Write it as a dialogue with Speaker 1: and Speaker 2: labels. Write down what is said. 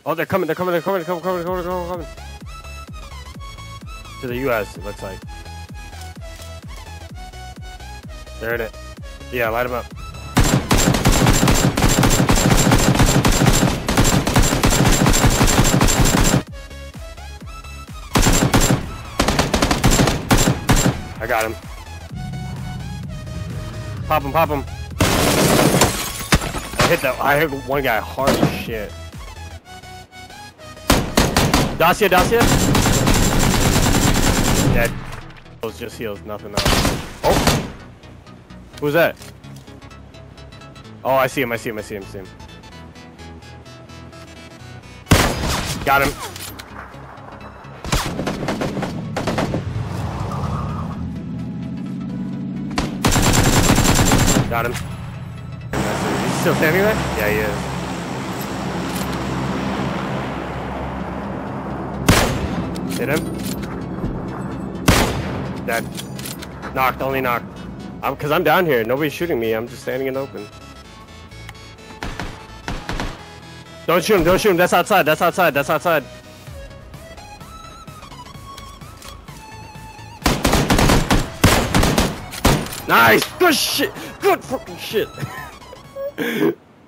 Speaker 1: Oh, they're coming. They're coming. They're coming. Coming. To the U.S. It looks like. They're in it. Yeah, light them up. I got him. Pop him, pop him. I hit one guy hard as shit. Dacia. Dead. Those just heals, nothing else. Oh! Who's that? Oh, I see him. Got him. Got him. He's still standing there? Yeah, he is. Hit him. Dead. Knocked, only knocked. Cause I'm down here. Nobody's shooting me. I'm just standing in the open. Don't shoot him. That's outside. Nice! Good shit! Good fucking shit!